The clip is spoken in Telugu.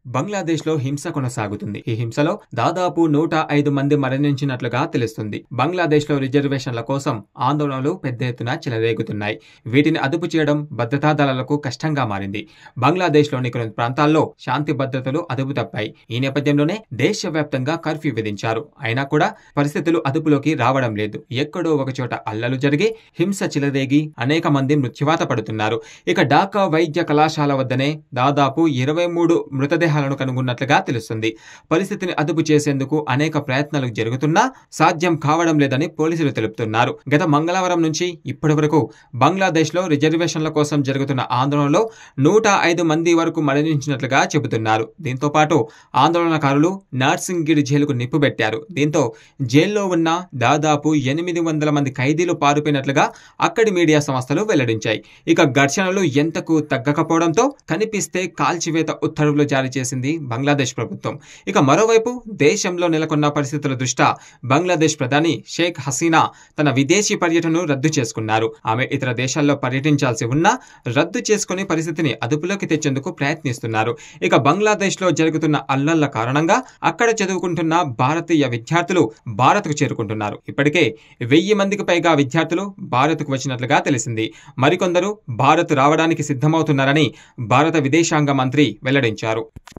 బంగ్లాదేశ్లో హింస కొనసాగుతుంది. ఈ హింసలో దాదాపు 105 మంది మరణించినట్లుగా తెలుస్తుంది. బంగ్లాదేశ్లో రిజర్వేషన్ల కోసం ఆందోళనలు పెద్ద ఎత్తున చెలరేగుతున్నాయి. వీటిని అదుపు చేయడం భద్రతా దళాలకు కష్టంగా మారింది. బంగ్లాదేశ్లోని కొన్ని ప్రాంతాల్లో శాంతి భద్రతలు అదుపు తప్పాయి. ఈ నేపథ్యంలోనే దేశవ్యాప్తంగా కర్ఫ్యూ విధించారు. అయినా కూడా పరిస్థితులు అదుపులోకి రావడం లేదు. ఎక్కడో ఒకచోట అల్లలు జరిగి హింస చెలరేగి అనేక మంది మృత్యువాత పడుతున్నారు. ఇక ఢాకా వైద్య కళాశాల వద్దనే దాదాపు 23 మృతదేహాలను కనుగొన్నట్లుగా తెలుస్తుంది. పరిస్థితిని అదుపు చేసేందుకు అనేక ప్రయత్నాలు జరుగుతున్నా సాధ్యం కావడం లేదని పోలీసులు తెలుపుతున్నారు. గత మంగళవారం నుంచి ఇప్పటి వరకు బంగ్లాదేశ్లో రిజర్వేషన్ల కోసం జరుగుతున్న ఆందోళనలో 105 మంది వరకు మరణించినట్లుగా చెబుతున్నారు. దీంతో పాటు ఆందోళనకారులు నార్సింగిడ్ జైలుకు నిప్పుబెట్టారు. దీంతో జైల్లో ఉన్న దాదాపు 800 మంది ఖైదీలు పారిపోయినట్లుగా అక్కడి మీడియా సంస్థలు వెల్లడించాయి. ఇక ఘర్షణలు ఎంతకు తగ్గకపోవడంతో కనిపిస్తే కాల్చివేత ఉత్తర్వులు జారీ చేసింది బంగ్లాదేశ్ ప్రభుత్వం. ఇక మరోవైపు దేశంలో నెలకొన్న పరిస్థితుల దృష్ట్యా బంగ్లాదేశ్ ప్రధాని షేక్ హసీనా తన విదేశీ పర్యటనను రద్దు చేసుకున్నారు. ఆమె ఇతర దేశాల్లో పర్యటించాల్సి ఉన్నా రద్దు చేసుకుని పరిస్థితిని అదుపులోకి తెచ్చేందుకు ప్రయత్నిస్తున్నారు. ఇక బంగ్లాదేశ్లో జరుగుతున్న అల్లర్ల కారణంగా అక్కడ చదువుకుంటున్న భారతీయ విద్యార్థులు భారత్కు చేరుకుంటున్నారు. ఇప్పటికే 1000 మందికి పైగా విద్యార్థులు భారత్కు వచ్చినట్లుగా తెలిసింది. మరికొందరు భారత్ రావడానికి సిద్ధమవుతున్నారని భారత విదేశాంగ మంత్రి వెల్లడించారు.